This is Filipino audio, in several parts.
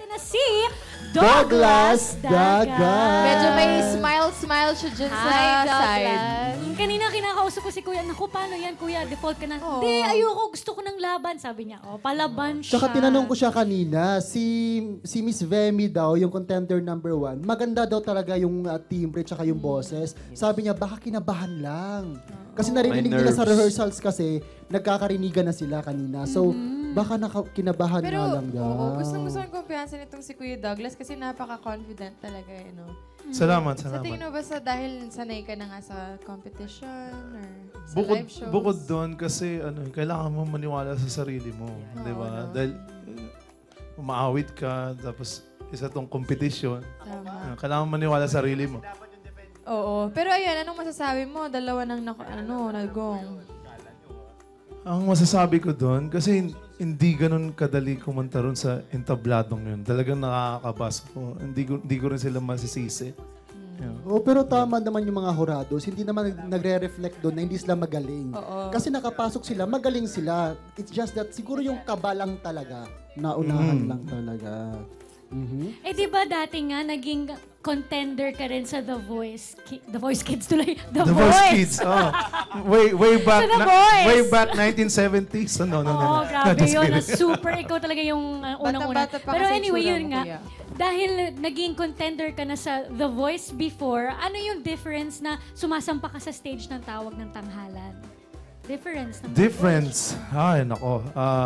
natin na si Douglas Dagat. Medyo may smile siya dyan sa side. Kanina kinakausap ko si Kuya, naku, paano yan, Kuya? Default ka na. Hindi, ayoko, gusto ko ng laban. Sabi niya, palaban siya. Tsaka tinanong ko siya kanina, si Miss Vemi daw, yung contender number 1, maganda daw talaga yung timbre tsaka yung boses. Sabi niya, baka kinabahan lang. Kasi narinig nila sa rehearsals kasi, nagkakarinigan na sila kanina. So, baka kinabahan Pero, nga lang daw. oo, gustong-gusto ang kumpiyansa nitong si Kuya Douglas kasi napaka-confident talaga, no? Salamat. Sa tingin mo ba dahil sanay ka na nga sa competition or sa Bukod, live shows? bukod doon kasi kailangan mo maniwala sa sarili mo. Di ba? Dahil umaawit ka, tapos isa tong competition. Tama. Kailangan maniwala sa sarili mo. Oo. Pero ayun, anong masasabi mo? Dalawa nang nagong. Ang masasabi ko doon, kasi hindi ganun kadali kumanta ron sa entabladong yun. Talagang nakakabasa ko. Hindi ko rin sila masisisi. Yeah. Oh, pero tama naman yung mga hurados. Hindi naman nagre-reflect doon na hindi sila magaling. Kasi nakapasok sila, magaling sila. It's just that siguro yung kabalang talaga. Naunahan lang talaga. Eh, di ba dati nga, naging contender ka rin sa The Voice. The Voice Kids tuloy. The Voice Kids. Oh. Way back. Sa The Voice. Way back 1970s. No. Oo, grabe Just yun. kidding. Super, ikaw talaga yung unang-una. Bata-bata pa Pero kasi anyway, itsura yun mo, nga. kuya. Dahil naging contender ka na sa The Voice before, ano yung difference na sumasampa ka sa stage ng Tawag ng Tanghalan? Difference. Ay, nako.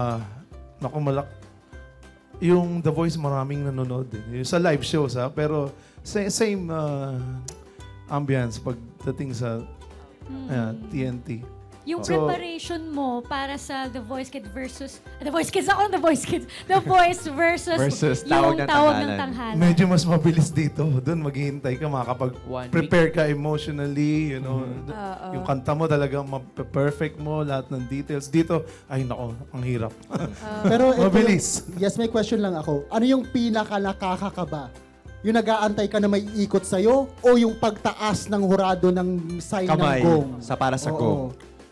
Yung The Voice, maraming nanonood din. Yung sa live shows, pero same ambience pagdating sa TNT. Yung So, preparation mo para sa The Voice Kids versus... The Voice Kids ako, The Voice Kids. The Voice versus yung Tawag ng Tanghalan. medyo mas mabilis dito. Doon maghihintay ka, makakapag-prepare ka emotionally, you know. Yung kanta mo talagang perfect mo, lahat ng details. Dito, ay nako, ang hirap. Pero ito, Mabilis. Yes, may question lang ako. Ano yung pinaka-nakakakaba? Yung nag-aantay ka na may ikot sa'yo o yung pagtaas ng hurado ng sign Kamay. ng gong? Para sa gong.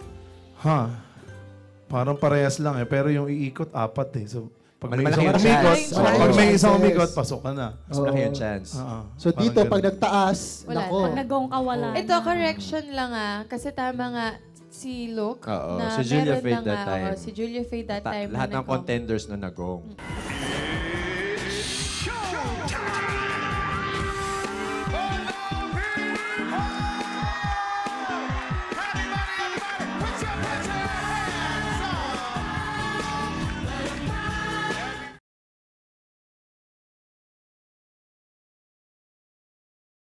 Parang parehas lang pero yung iikot, 4 eh. So, pag may Malaki isang yung umikot, chance. pag may isang Chances. umikot, pasok ka na. Mas malaki yung chance. So dito, pag nagtaas, Wala nako. Pag nag-gong ka, wala Ito, na. correction lang kasi tama nga si Luke Oo, na si Julia meron Faye na that nga, time. si Julia Faye that time. Lahat na ng contenders na nagong.